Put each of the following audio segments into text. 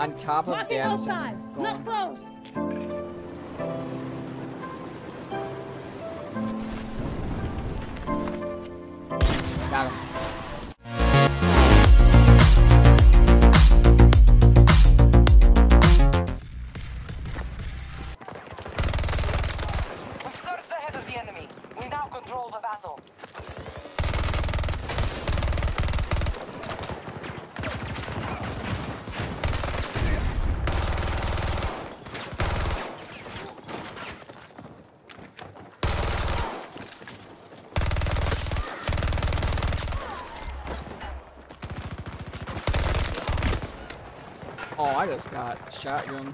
On top of Marking Dadson. outside. Not close. Got him. We surged ahead of the enemy. We now control the battle. Oh, I just got shotgun.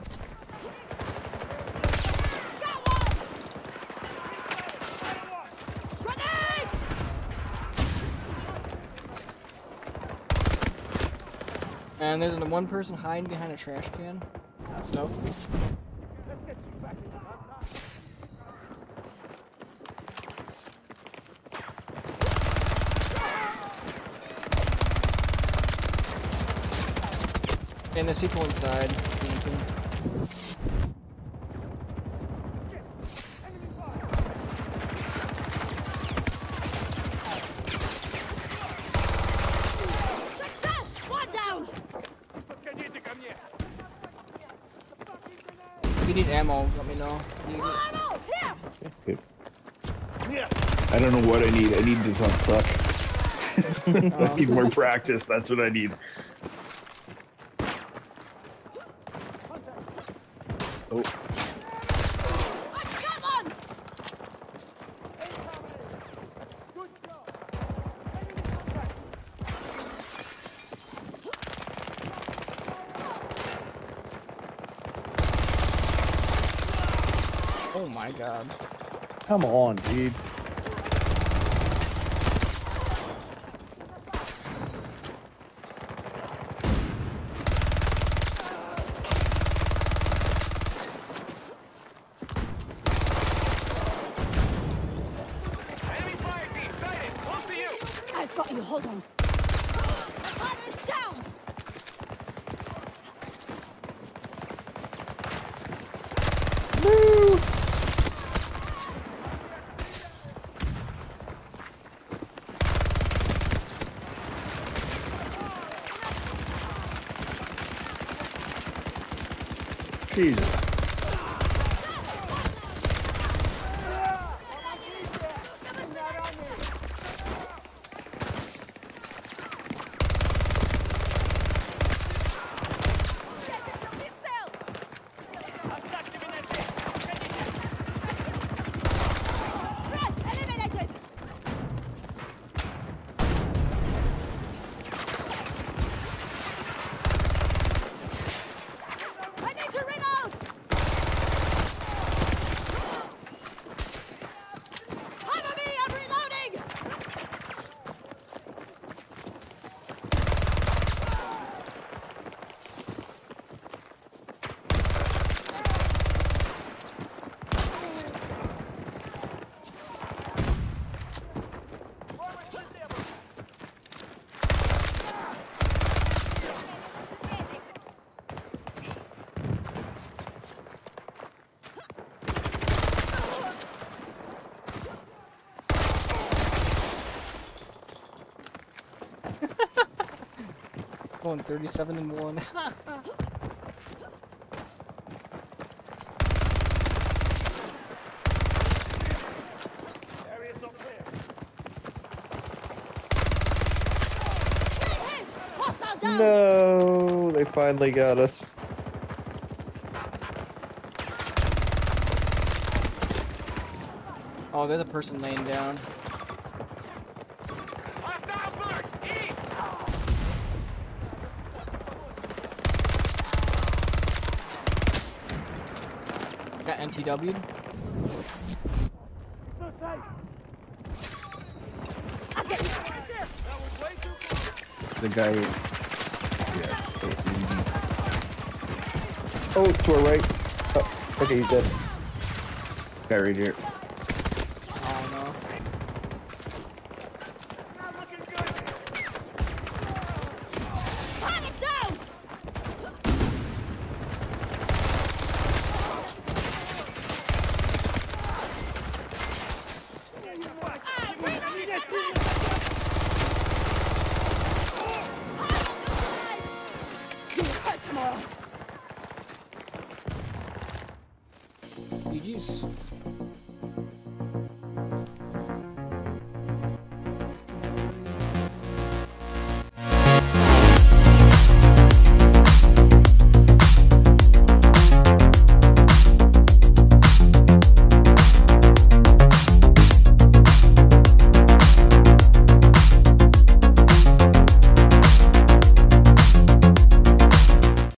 And there's one person hiding behind a trash can. Stealth. And there's people inside. Camping. Success! One down! If you need ammo, let me know. More ammo! Here! Good. I don't know what I need. I need this on suck. I need more practice. That's what I need. Oh. Come on! Oh my god. Come on, dude. I've got you, hold on. Hunter is down! Jesus. Threat eliminated! I need to reload! Cover me, I'm reloading! Going 37 and 1. Hostile down! No, they finally got us. Oh, there's a person laying down. Got NTW'd. The guy. Yeah. Oh, to our right. Oh, okay, he's dead. Guy right here. Oh no. Target down! Nice.